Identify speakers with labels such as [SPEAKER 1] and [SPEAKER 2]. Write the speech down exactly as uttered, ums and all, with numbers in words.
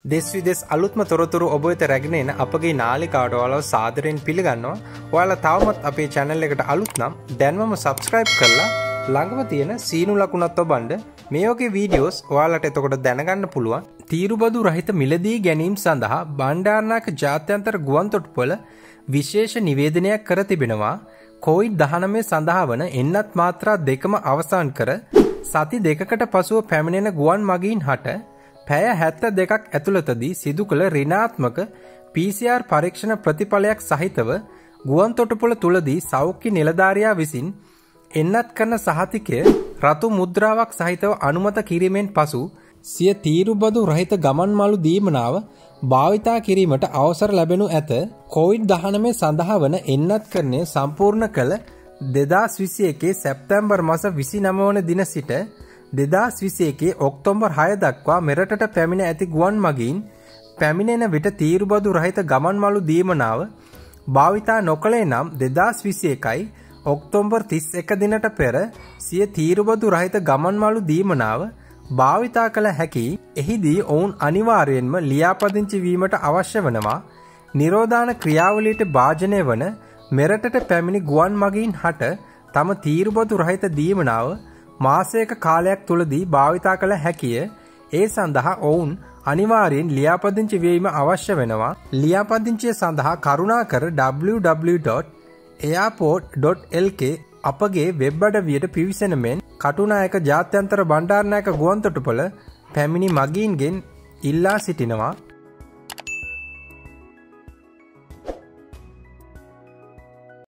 [SPEAKER 1] දෙස් විදෙස් අලුත්ම තොරතුරු ඔබ වෙත රැගෙන එන අපගේ නාලිකාවට ඔයාලව සාදරයෙන් පිළිගන්නවා. ඔයාලා තවමත් අපේ channel එකට අලුත් නම් දැන්වම subscribe කරලා ළඟම තියෙන සීනු ලකුණත් ඔබන්න මේ වගේ වීඩියෝස් ඔයාලට එතකොට දැනගන්න පුළුවන්. තීරුබදු රහිත මිලදී ගැනීම සඳහා බණ්ඩාරනායක ජාත්‍යන්තර ගුවන්තොටුපළ විශේෂ නිවේදනයක් කර තිබෙනවා. කොවිඩ් දහනවය සඳහා වන එන්නත් මාත්‍රා දෙකම අවසන් කර සති දෙකකට පසුව පැමිණෙන ගුවන් මගීන් හට පැය හැත්තෑ දෙකක් ඇතුළතදී සිදු කළ ඍණාත්මක පී සී ආර් පරීක්ෂණ ප්‍රතිඵලයක් සහිතව ගුවන් තොටුපළ තුලදී සෞඛ්‍ය නිලධාරියා විසින් එන්නත් කරන සහතිකය රතු මුද්‍රාවක් සහිතව අනුමත කිරීමෙන් පසු සිය තීරුබදු රහිත ගමන් මළු දීමනාව භාවිතා කිරීමට අවසර ලැබෙනු ඇත. කොවිඩ් දහනවය සඳහා වන එන්නත්කරණය සම්පූර්ණ කළ දෙදාස් විසි එකේ සැප්තැම්බර් මාස විසිනවය වන දින සිට දෙදාස් විසි එකේ ඔක්තෝබර් හය දක්වා මෙරටට පැමිණ ඇති ගුවන් මගීන් පැමිණෙන විට තීරුබදු රහිත ගමන් මළු දීමනාව භාවිතා නොකළේ නම් දෙදාස් විසි එකයි ඔක්තෝබර් තිස් එක දිනට පෙර සිය තීරුබදු රහිත ගමන් මළු දීමනාව භාවිතා කළ හැකි. එහිදී ඔවුන් අනිවාර්යයෙන්ම ලියාපදිංචි වීමට අවශ්‍ය වනවා. නිරෝධාන ක්‍රියාවලියට භාජනය වන මෙරටට පැමිණි ගුවන් මගීන් හට තම තීරුබදු රහිත දීමනාව මාසයක කාලයක් තුලදී භාවිතා කළ හැකිය. ඒ සඳහා ඔවුන් අනිවාර්යෙන් ලියාපදිංචි වීම අවශ්‍ය වෙනවා. ලියාපදිංචිය සඳහා කරුණාකර double-u double-u double-u dot airport dot l k අපගේ වෙබ් අඩවියට පිවිසෙන මෙන් කටුනායක ජාත්‍යන්තර බණ්ඩාරනායක ගුවන්තොටුපළ පැමිණි මගීන්ගෙන් ඉල්ලා සිටිනවා.